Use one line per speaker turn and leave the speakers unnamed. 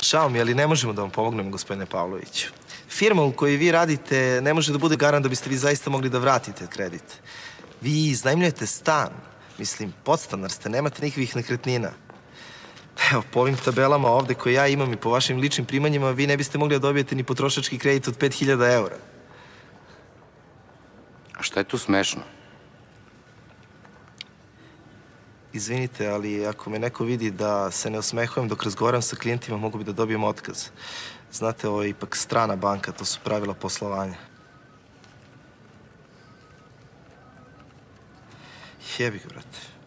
Žao mi, ali ne možemo da vam pomognemo, gospodine Pavloviću. Firma u kojoj vi radite ne može da bude garant da biste vi zaista mogli da vratite kredit. Vi iznajmljujete stan. Mislim, podstanar ste, nemate nikakvih nekretnina. Evo, po ovim tabelama ovde koje ja imam i po vašim ličnim primanjima, vi ne biste mogli da dobijete ni potrošački kredit od 5.000 eura.
A šta je tu smešno?
Izvinite, ali ako me neko vidi da se ne osmehujem dok razgovaram sa klijentima, mogu bi da dobijem otkaz. Znate, ovo je ipak strana banka, to su pravila poslovanja. Jebi ga, brate.